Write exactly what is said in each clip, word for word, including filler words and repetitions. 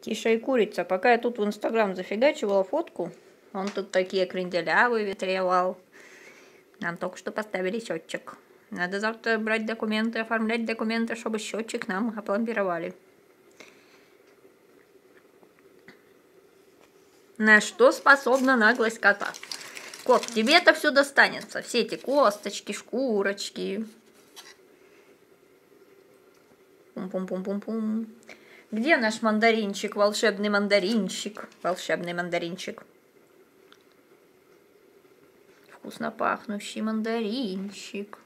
Тиша и курица. Пока я тут в Инстаграм зафигачивала фотку, он тут такие кренделя выветривал. Нам только что поставили счетчик. Надо завтра брать документы, оформлять документы, чтобы счетчик нам опломбировали. На что способна наглость кота? Кот, тебе это все достанется. Все эти косточки, шкурочки. Пум-пум-пум-пум-пум. Где наш мандаринчик, волшебный мандаринчик? Волшебный мандаринчик. Вкусно пахнущий мандаринчик.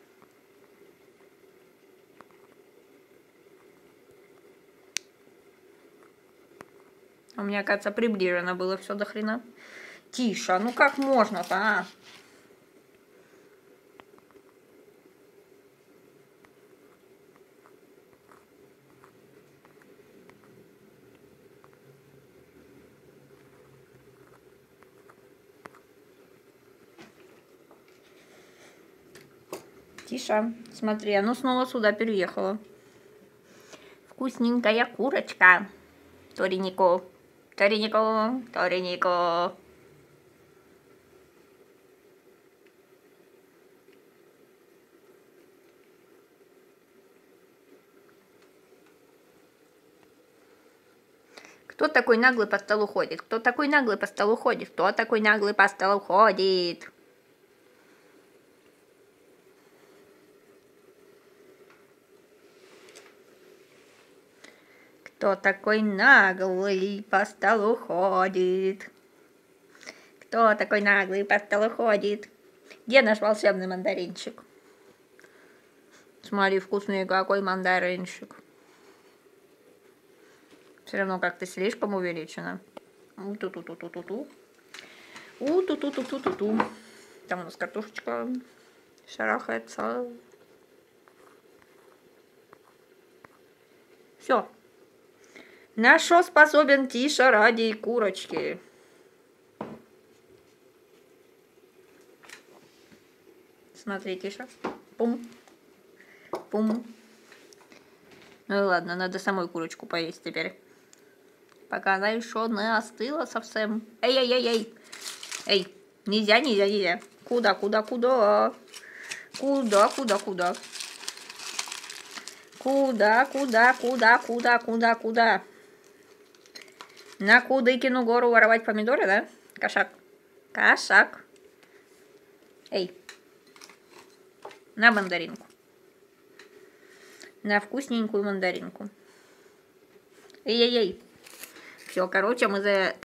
У меня, кажется, приближено было все до хрена. Тише, ну как можно-то, а? Тише, смотри, оно снова сюда переехало. Вкусненькая курочка. Торинико, Торинико, Торинико. Кто такой наглый по столу ходит? Кто такой наглый по столу ходит? Кто такой наглый по столу ходит? Кто такой наглый по столу ходит? Кто такой наглый по столу ходит? Где наш волшебный мандаринчик? Смотри, вкусный какой мандаринчик. Все равно как-то слишком увеличено. У-ту-ту-ту-ту-ту-ту. У-ту-ту-ту-ту-ту-ту. Там у нас картошечка шарахается. Все. На что способен Тиша ради курочки? Смотри, Тиша. Пум. Пум. Ну и ладно, надо самой курочку поесть теперь. Пока она еще не остыла совсем. Эй-эй-эй-эй. Эй, нельзя, нельзя, нельзя. Куда, куда, куда? Куда, куда, куда? Куда, куда, куда, куда, куда, куда? На Кудыкину гору воровать помидоры, да? Кошак. Кошак. Эй. На мандаринку. На вкусненькую мандаринку. Эй-эй-эй. Все, короче, мы за...